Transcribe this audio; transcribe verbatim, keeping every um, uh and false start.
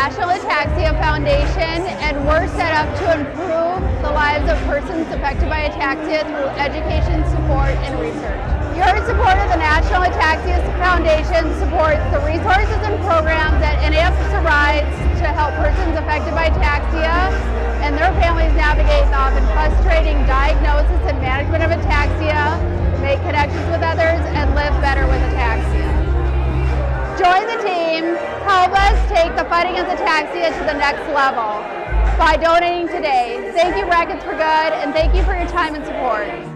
National Ataxia Foundation, and we're set up to improve the lives of persons affected by ataxia through education, support, and research. Your support of the National Ataxia Foundation supports the resources and programs that N A F provides to help persons affected by ataxia and their families navigate the often frustrating diagnosis and management of ataxia, make connections with others, and live better with ataxia. Join the team. Help us take the fight against ataxia to the next level by donating today. Thank you, Rackets for Good, and thank you for your time and support.